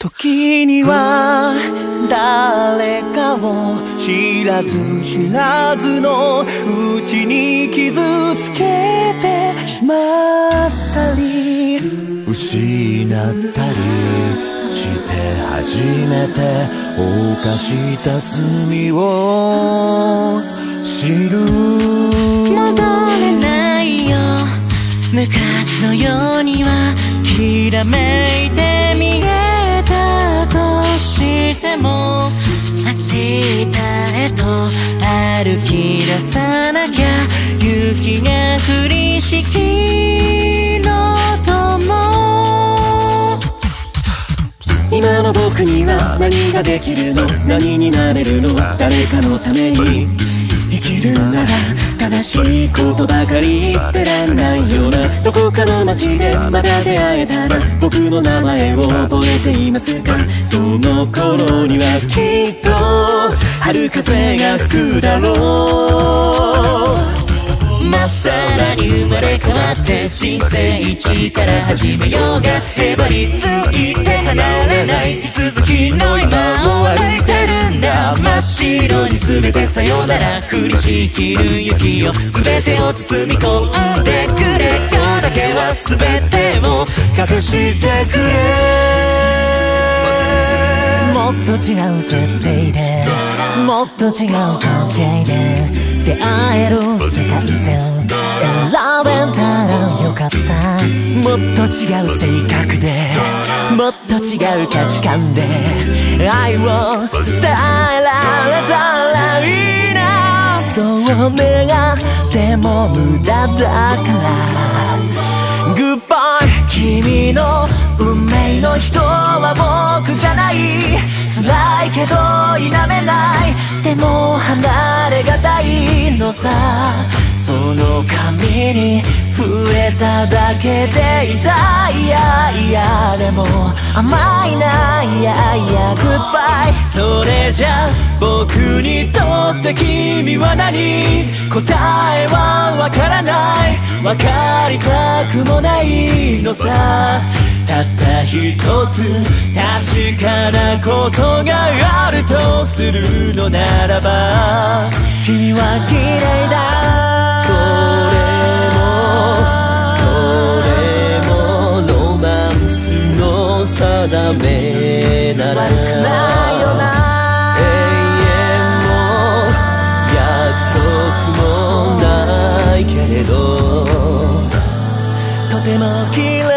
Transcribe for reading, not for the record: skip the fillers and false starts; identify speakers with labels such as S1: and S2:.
S1: 時には誰かを知らず知らずのうちに傷つけてしまったり失ったりして初めて犯した罪を知る。
S2: 戻れないよ昔のようにはきらめいて見えたとしても明日へと歩き出さなきゃ雪が降りしきの友。
S1: 今の僕には何ができるの、何になれるの、誰かのために生きるなら正しいことばかり言ってらんないよな。どこかの街でまだ出会えたら僕の名前を覚えていますか。その頃にはきっと春風が吹くだろう。まっさらに生まれ変わって人生一から始めようがへばりついて離れない地続きの今を歩いてるんだ。真っ白に全てさよなら降りしきる雪を全てを包み込んでくれ。今日だけは全てを隠してくれ。もっと違う設定でもっと違う関係で出会える世界線選べたらよかった。もっと違う性格でもっと違う価値観で愛を伝えられたらいいな。そう願っても無駄だからグッバイ。君の運命の人は僕じゃない。辛いけど否めない。でも離れがたいのさ。その髪に触れただけで痛い。いやいやでも甘いな。いやいやグッバイ。それじゃ僕にとって君は何。答えはわからない。わかりたくもないのさ。たった一つ確かなことがあるとするのならば君は嫌いだ。それもどれもロマンスの定めなら悪くないよな。永遠も約束もないけれどとても綺麗